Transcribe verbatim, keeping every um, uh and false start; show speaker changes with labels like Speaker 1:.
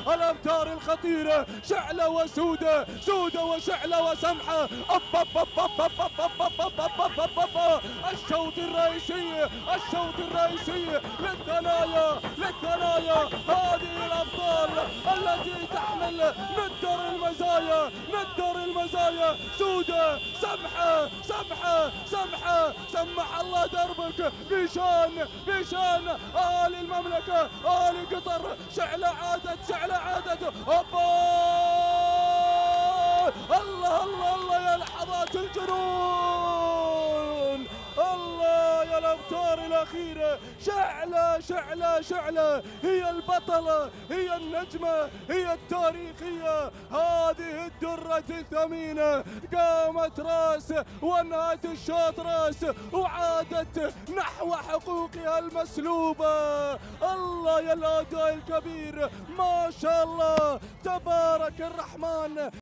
Speaker 1: الأمتار الخطيرة شعلة وسودة، سودة وشعلة وسمحة. أب أب أب أب أب أب أب أب أب أب أب أب أب. الشوط الرئيسي، الشوط الرئيسي للثنايا، للثنايا. هذه الأبطال التي تحمل ندر المزايا، ندر المزايا. سودة، سمحة، سمحة، سمحة. سمح الله دربك بشان، بشان آل المملكة، آل قطر. شعلة عادت، شعلة عادت. أوبا، الله الله الله يا لحظات الجنون، الله يا الأمتار الأخيرة. شعلة، شعلة، شعلة هي البطلة، هي النجمة، هي التاريخية. هذه الدرة الثمينة قامت راس وانهت الشوط راس وعادت نحو حقوقها المسلوبة. الله يا الأداء الكبير، ما شاء الله تبارك الرحمن.